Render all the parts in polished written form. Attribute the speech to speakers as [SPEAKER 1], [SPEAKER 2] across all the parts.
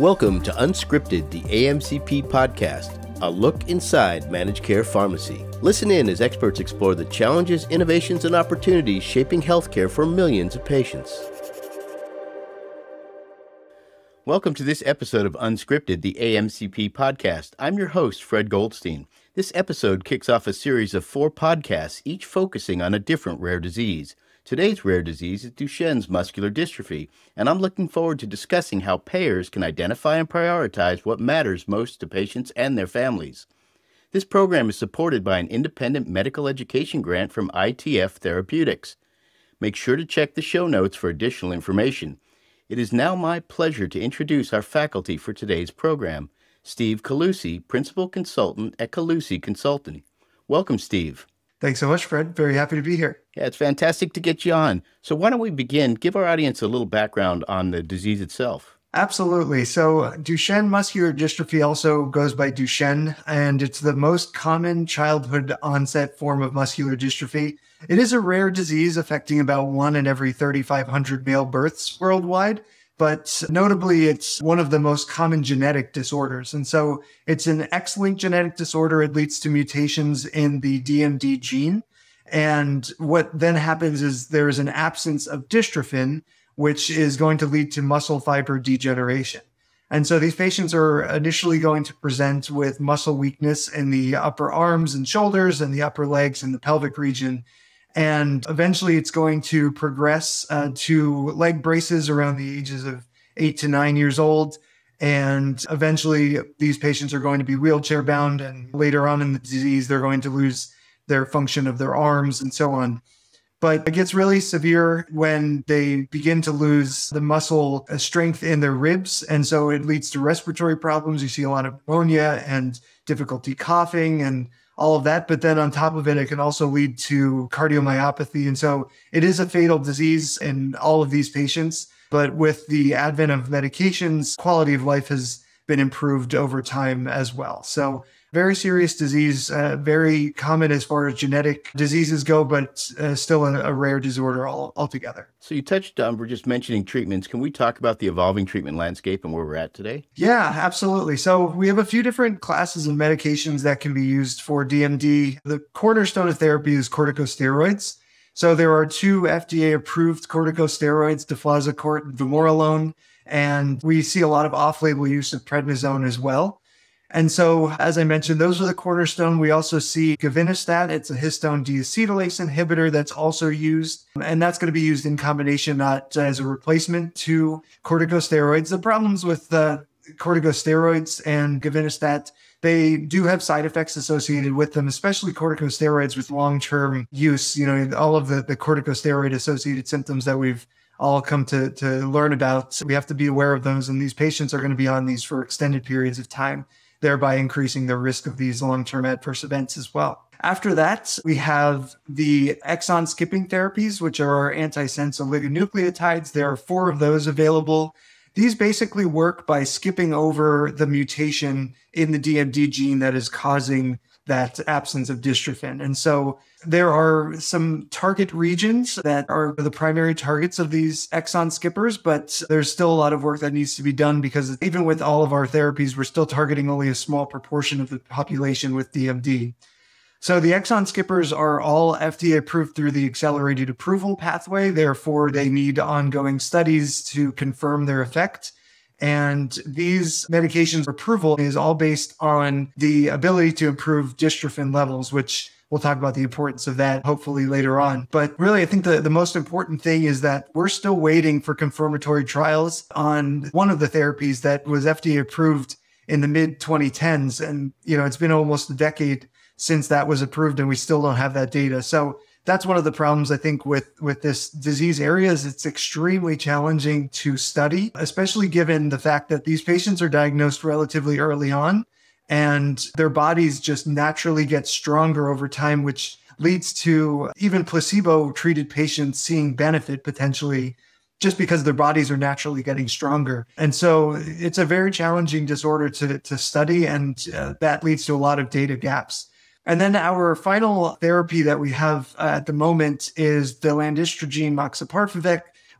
[SPEAKER 1] Welcome to Unscripted, the AMCP podcast, a look inside managed care pharmacy. Listen in as experts explore the challenges, innovations, and opportunities shaping healthcare for millions of patients. Welcome to this episode of Unscripted, the AMCP podcast. I'm your host, Fred Goldstein. This episode kicks off a series of 4 podcasts, each focusing on a different rare disease. Today's rare disease is Duchenne's muscular dystrophy, and I'm looking forward to discussing how payers can identify and prioritize what matters most to patients and their families. This program is supported by an independent medical education grant from ITF Therapeutics. Make sure to check the show notes for additional information. It is now my pleasure to introduce our faculty for today's program, Steve Kheloussi, Principal Consultant at Kheloussi Consulting. Welcome, Steve.
[SPEAKER 2] Thanks so much, Fred. Very happy to be here.
[SPEAKER 1] Yeah, it's fantastic to get you on. So why don't we begin? Give our audience a little background on the disease itself.
[SPEAKER 2] Absolutely. So Duchenne Muscular Dystrophy also goes by Duchenne, and it's the most common childhood onset form of muscular dystrophy. It is a rare disease affecting about 1 in every 3,500 male births worldwide. But notably, it's one of the most common genetic disorders. And so it's an X-linked genetic disorder. It leads to mutations in the DMD gene. And what then happens is there is an absence of dystrophin, which is going to lead to muscle fiber degeneration. And so these patients are initially going to present with muscle weakness in the upper arms and shoulders and the upper legs and the pelvic region. And eventually it's going to progress to leg braces around the ages of 8 to 9 years old. And eventually these patients are going to be wheelchair bound. And later on in the disease, they're going to lose their function of their arms and so on. But it gets really severe when they begin to lose the muscle strength in their ribs. And so it leads to respiratory problems. You see a lot of pneumonia and difficulty coughing and all of that. But then on top of it, it can also lead to cardiomyopathy. And so it is a fatal disease in all of these patients. But with the advent of medications, quality of life has been improved over time as well. So very serious disease, very common as far as genetic diseases go, but still a rare disorder altogether.
[SPEAKER 1] So you touched on, we're just mentioning treatments. Can we talk about the evolving treatment landscape and where we're at today?
[SPEAKER 2] Yeah, absolutely. So we have a few different classes of medications that can be used for DMD. The cornerstone of therapy is corticosteroids. So there are 2 FDA-approved corticosteroids, deflazacort and vamorolone, and we see a lot of off-label use of prednisone as well. And so, as I mentioned, those are the cornerstone. We also see gavinostat. It's a histone deacetylase inhibitor that's also used. And that's going to be used in combination, not as a replacement to corticosteroids. The problems with corticosteroids and gavinostat, they do have side effects associated with them, especially corticosteroids with long-term use. You know, all of the corticosteroid-associated symptoms that we've all come to learn about. So we have to be aware of those. And these patients are going to be on these for extended periods of time, thereby increasing the risk of these long-term adverse events as well. After that, we have the exon skipping therapies, which are our antisense oligonucleotides. There are 4 of those available. These basically work by skipping over the mutation in the DMD gene that is causing that absence of dystrophin. And so there are some target regions that are the primary targets of these exon skippers, but there's still a lot of work that needs to be done because even with all of our therapies, we're still targeting only a small proportion of the population with DMD. So the exon skippers are all FDA approved through the accelerated approval pathway. Therefore, they need ongoing studies to confirm their effect. And these medications approval is all based on the ability to improve dystrophin levels, which we'll talk about the importance of that hopefully later on. But really, I think the most important thing is that we're still waiting for confirmatory trials on one of the therapies that was FDA approved in the mid-2010s. And, you know, it's been almost a decade since that was approved and we still don't have that data. So that's one of the problems, I think, with this disease area is it's extremely challenging to study, especially given the fact that these patients are diagnosed relatively early on and their bodies just naturally get stronger over time, which leads to even placebo-treated patients seeing benefit potentially just because their bodies are naturally getting stronger. And so it's a very challenging disorder to study, and that leads to a lot of data gaps. And then our final therapy that we have at the moment is the landistrogene moxeparvovec,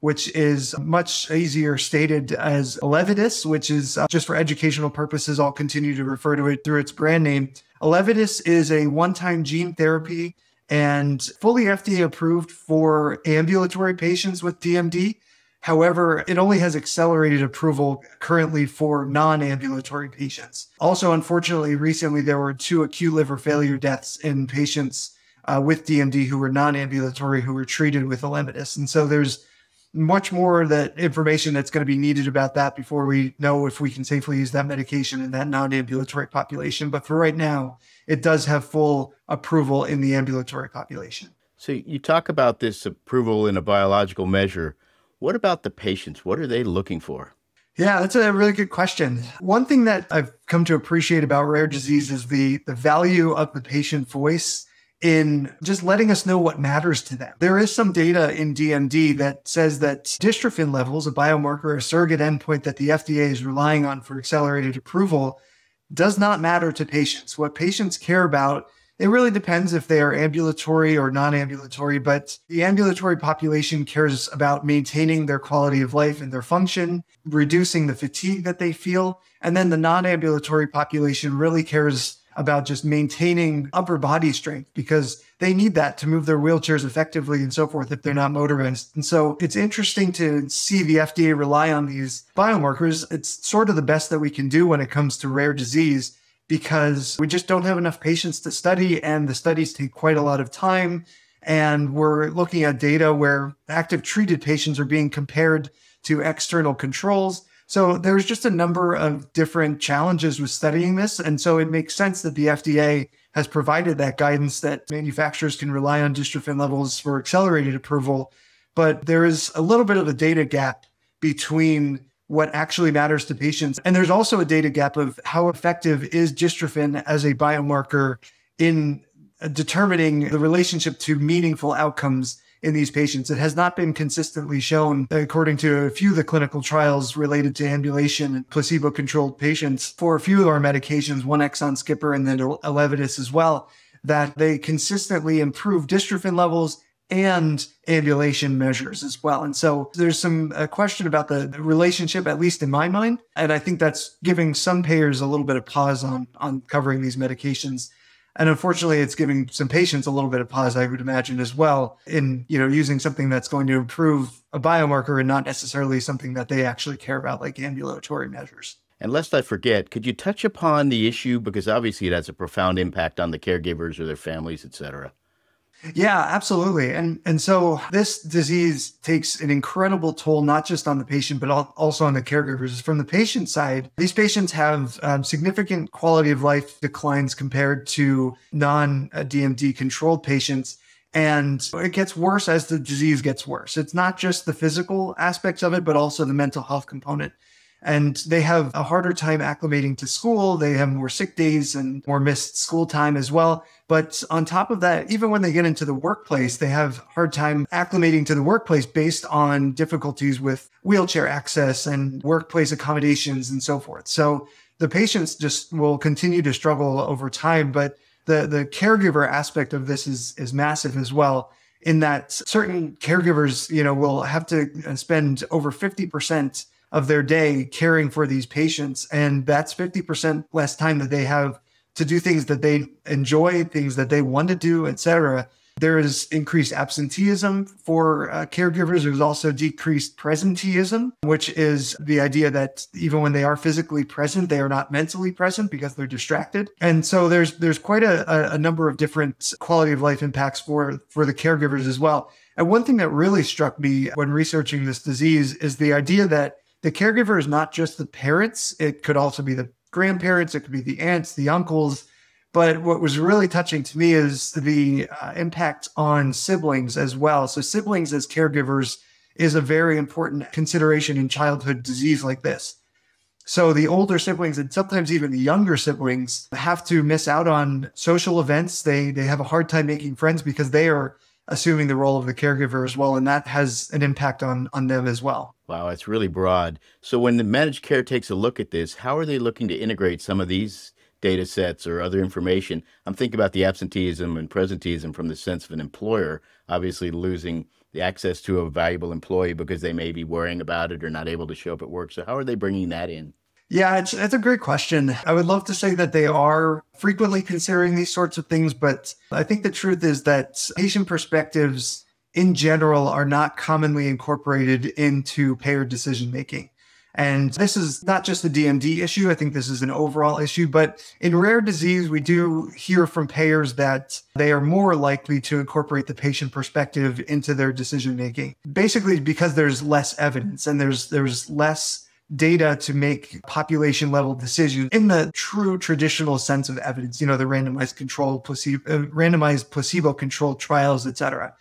[SPEAKER 2] which is much easier stated as Elevidys, which is just for educational purposes, I'll continue to refer to it through its brand name. Elevidys is a one-time gene therapy and fully FDA approved for ambulatory patients with DMD. However, it only has accelerated approval currently for non-ambulatory patients. Also, unfortunately, recently there were 2 acute liver failure deaths in patients with DMD who were non-ambulatory who were treated with Elevidys. And so there's much more that information that's going to be needed about that before we know if we can safely use that medication in that non-ambulatory population. But for right now, it does have full approval in the ambulatory population.
[SPEAKER 1] So you talk about this approval in a biological measure. What about the patients? What are they looking for?
[SPEAKER 2] Yeah, that's a really good question. One thing that I've come to appreciate about rare disease is the value of the patient voice in just letting us know what matters to them. There is some data in DMD that says that dystrophin levels, a biomarker, a surrogate endpoint that the FDA is relying on for accelerated approval, does not matter to patients. What patients care about, it really depends if they are ambulatory or non-ambulatory, but the ambulatory population cares about maintaining their quality of life and their function, reducing the fatigue that they feel. And then the non-ambulatory population really cares about just maintaining upper body strength because they need that to move their wheelchairs effectively and so forth if they're not motorized. And so it's interesting to see the FDA rely on these biomarkers. It's sort of the best that we can do when it comes to rare disease because we just don't have enough patients to study and the studies take quite a lot of time. And we're looking at data where active treated patients are being compared to external controls. So there's just a number of different challenges with studying this. And so it makes sense that the FDA has provided that guidance that manufacturers can rely on dystrophin levels for accelerated approval. But there is a little bit of a data gap between what actually matters to patients. And there's also a data gap of how effective is dystrophin as a biomarker in determining the relationship to meaningful outcomes in these patients. It has not been consistently shown, according to a few of the clinical trials related to ambulation and placebo-controlled patients for a few of our medications, one exon skipper and then Elevidys as well, that they consistently improve dystrophin levels and ambulation measures as well. And so there's some question about the relationship, at least in my mind. And I think that's giving some payers a little bit of pause on covering these medications. And unfortunately, it's giving some patients a little bit of pause, I would imagine, as well, in using something that's going to improve a biomarker and not necessarily something that they actually care about, like ambulatory measures.
[SPEAKER 1] And lest I forget, could you touch upon the issue? Because obviously it has a profound impact on the caregivers or their families, et cetera.
[SPEAKER 2] Yeah, absolutely. And so this disease takes an incredible toll, not just on the patient, but also on the caregivers. From the patient side, these patients have significant quality of life declines compared to non-DMD controlled patients. And it gets worse as the disease gets worse. It's not just the physical aspects of it, but also the mental health component. And they have a harder time acclimating to school. They have more sick days and more missed school time as well. But on top of that, even when they get into the workplace, they have a hard time acclimating to the workplace based on difficulties with wheelchair access and workplace accommodations and so forth. So the patients just will continue to struggle over time. But the caregiver aspect of this is massive as well, in that certain caregivers, will have to spend over 50% of their day caring for these patients. And that's 50% less time that they have to do things that they enjoy, things that they want to do, et cetera. There is increased absenteeism for caregivers. There's also decreased presenteeism, which is the idea that even when they are physically present, they are not mentally present because they're distracted. And so there's quite a number of different quality of life impacts for the caregivers as well. And one thing that really struck me when researching this disease is the idea that the caregiver is not just the parents. It could also be the grandparents. It could be the aunts, the uncles. But what was really touching to me is the impact on siblings as well. So siblings as caregivers is a very important consideration in childhood disease like this. So the older siblings and sometimes even the younger siblings have to miss out on social events. They have a hard time making friends because they are assuming the role of the caregiver as well. And that has an impact on them as well.
[SPEAKER 1] Wow, it's really broad. So when the managed care takes a look at this, how are they looking to integrate some of these data sets or other information? I'm thinking about the absenteeism and presenteeism from the sense of an employer, obviously losing the access to a valuable employee because they may be worrying about it or not able to show up at work. So how are they bringing that in?
[SPEAKER 2] Yeah, it's a great question. I would love to say that they are frequently considering these sorts of things, but I think the truth is that patient perspectives in general are not commonly incorporated into payer decision-making. And this is not just a DMD issue. I think this is an overall issue. But in rare disease, we do hear from payers that they are more likely to incorporate the patient perspective into their decision-making. Basically, because there's less evidence and there's less data to make population-level decisions in the true traditional sense of evidence, the randomized placebo-controlled trials, et cetera.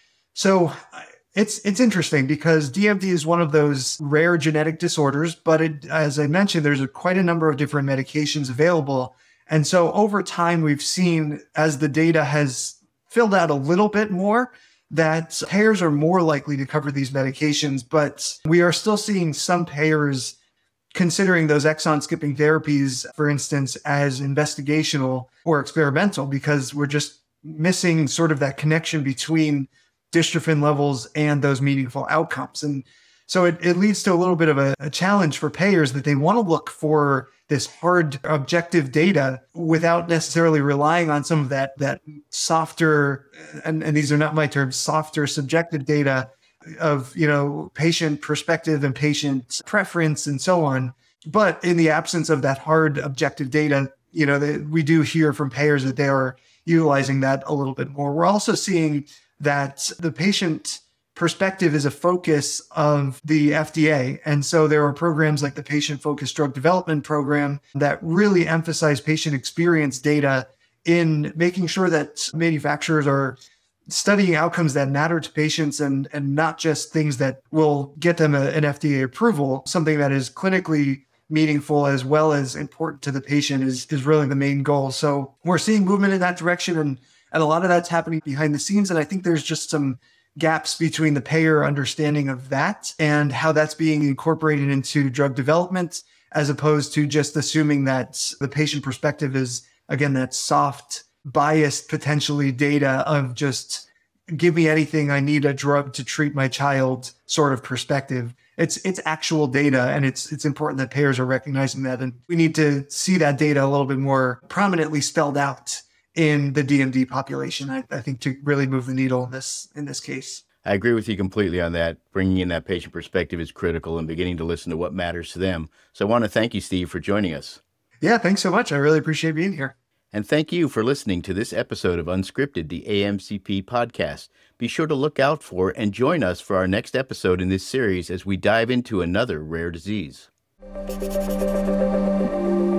[SPEAKER 2] So it's interesting because DMD is one of those rare genetic disorders, but as I mentioned, there's quite a number of different medications available. And so over time, we've seen as the data has filled out a little bit more, that payers are more likely to cover these medications, but we are still seeing some payers considering those exon skipping therapies, for instance, as investigational or experimental because we're just missing sort of that connection between dystrophin levels and those meaningful outcomes. And so it leads to a little bit of a challenge for payers that they want to look for this hard objective data without necessarily relying on some of that softer, and these are not my terms, softer subjective data of, patient perspective and patient preference and so on. But in the absence of that hard objective data, we do hear from payers that they are utilizing that a little bit more. We're also seeing that the patient perspective is a focus of the FDA. And so there are programs like the Patient-Focused Drug Development Program that really emphasize patient experience data in making sure that manufacturers are studying outcomes that matter to patients and not just things that will get them an FDA approval. Something that is clinically meaningful as well as important to the patient is really the main goal. So we're seeing movement in that direction, and a lot of that's happening behind the scenes. And I think there's just some gaps between the payer understanding of that and how that's being incorporated into drug development, as opposed to just assuming that the patient perspective is, again, that soft, biased, potentially data of just give me anything, I need a drug to treat my child sort of perspective. It's actual data, and it's important that payers are recognizing that. And we need to see that data a little bit more prominently spelled out in the DMD population, I think, to really move the needle in this case.
[SPEAKER 1] I agree with you completely on that. Bringing in that patient perspective is critical and beginning to listen to what matters to them. So I want to thank you, Steve, for joining us.
[SPEAKER 2] Yeah, thanks so much. I really appreciate being here.
[SPEAKER 1] And thank you for listening to this episode of Unscripted, the AMCP podcast. Be sure to look out for and join us for our next episode in this series as we dive into another rare disease.